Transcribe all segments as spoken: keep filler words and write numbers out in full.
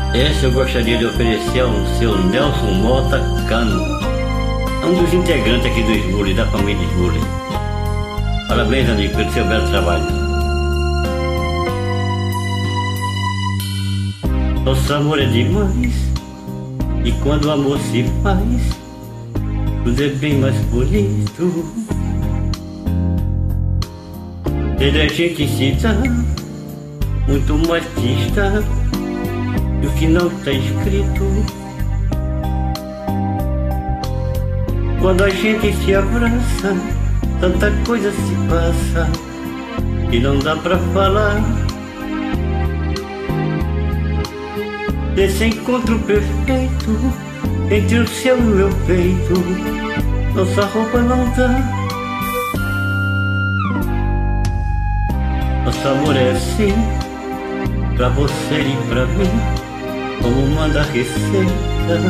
Essa eu gostaria de oferecer ao seu Nelson Mota Cano, é um dos integrantes aqui do Esmule, da família Esmule. Parabéns, amigo, pelo seu belo trabalho. Nosso amor é demais, e quando o amor se faz, tudo é bem mais bonito. Ele a gente se dá muito mais dista do que não está escrito. Quando a gente se abraça, tanta coisa se passa e não dá pra falar. Desse encontro perfeito entre o seu e o meu peito, nossa roupa não dá. Nosso amor é assim, pra você e pra mim, como manda a receita.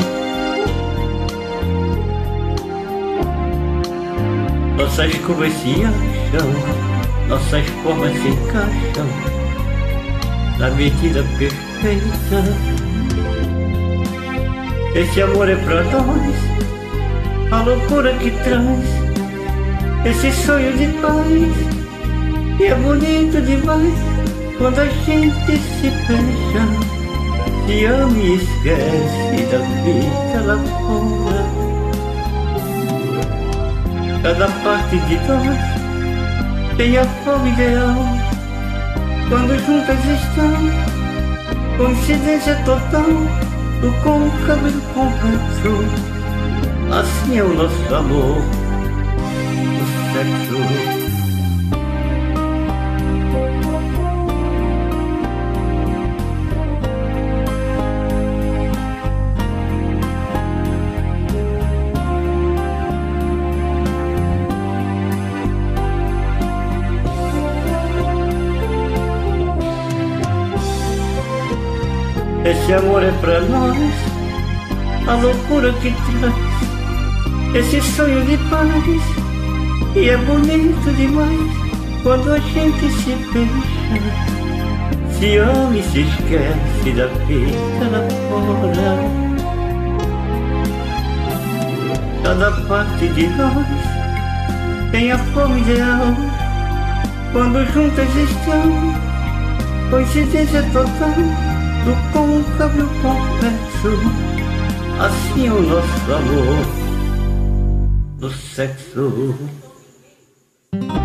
Nossas cores se acham, nossas formas se encaixam na medida perfeita. Esse amor é pra nós, a loucura que traz esse sonho de paz. E é bonito demais quando a gente se beija, se ama e esquece da vida lá fora. Cada parte de nós tem a forma ideal, quando juntas estão, coincidência total do côncavo e do convexo. Assim é o nosso amor, o sexo. Esse amor é pra nós, a loucura que traz esse sonho de paz. E é bonito demais quando a gente se beija, se ama e se esquece da vida lá fora. Cada parte de nós tem a forma ideal, quando juntas estão, coincidência total do côncavo e o convexo. Assim é o nosso amor do sexo.